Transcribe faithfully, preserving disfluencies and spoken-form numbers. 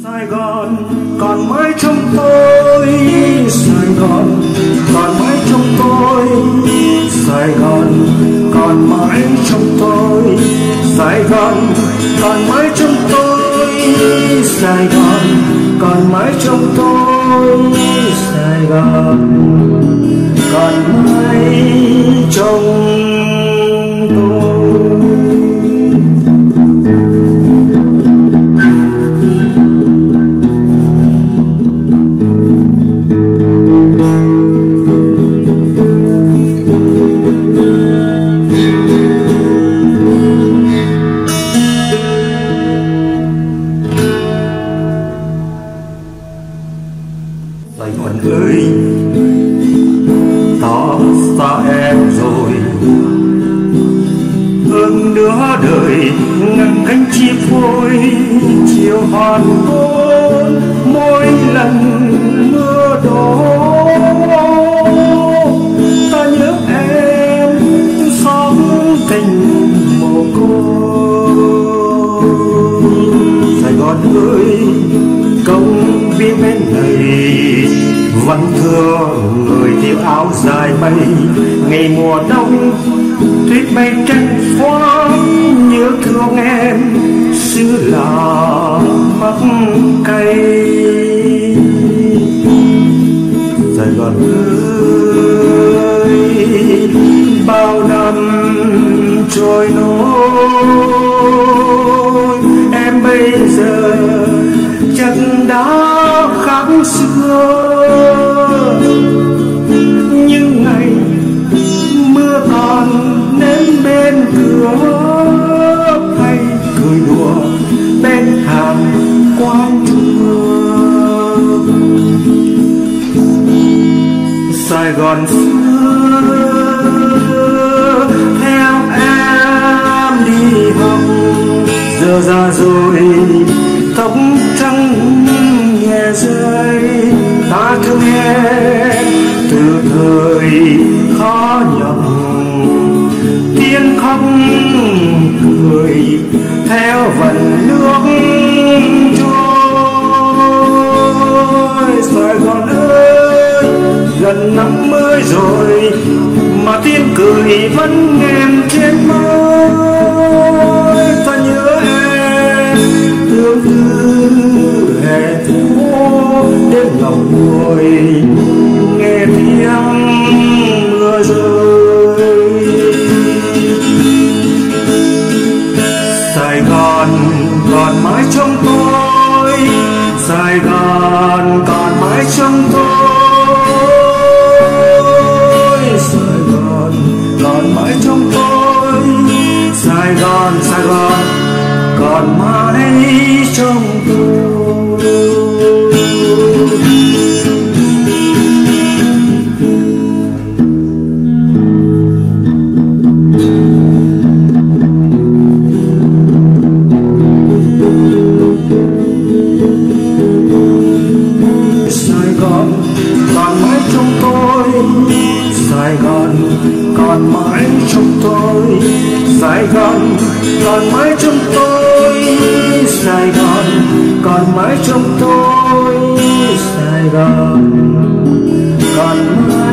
Sài Gòn còn mãi trong tôi, Sài Gòn còn mãi trong tôi, Sài Gòn còn mãi trong tôi, Sài Gòn còn mãi trong tôi, Sài Gòn còn mãi trong tôi, Sài Gòn còn mãi trong tôi. Sài Gòn ơi, ta xa em rồi, hơn nửa đời ngăn cánh chi phôi, chiều hoàn hôn mỗi lần mưa đổ. Ta nhớ em xóm tình mồ côi. Sài Gòn ơi, công viên bên này vẫn thương người thiếu áo dài bay. Ngày mùa đông tuyết bay trắng xóa, nhớ thương em xưa là mắc cây. Sài Gòn ơi, bao năm trôi nổi, em bây giờ chân đã khác xưa. Những ngày mưa còn ném bên cửa, hay cười đùa bên hàng quán trường. Sài Gòn xưa theo em đi học, giờ ra rồi tóc trắng nhẹ rơi. Ta thương em từ thời khó nhọc, tiếng khóc cười theo vần nước trôi. Sài Gòn ơi, gần năm mươi rồi mà tiếng cười vẫn nghẹn trên môi. Ta nhớ em thương tư hè phố đêm lòng ngồi nghe tiếng mưa rơi. Sài Gòn còn mãi trong tôi, Sài Gòn còn mãi trong tôi, Sài Gòn còn mãi trong tôi, Sài Gòn, Sài Gòn còn mãi trong tôi. Sài Gòn còn mãi trong tôi, Sài Gòn còn mãi trong tôi, Sài Gòn còn mãi trong tôi, Sài Gòn còn mãi trong tôi, Sài Gòn còn mãi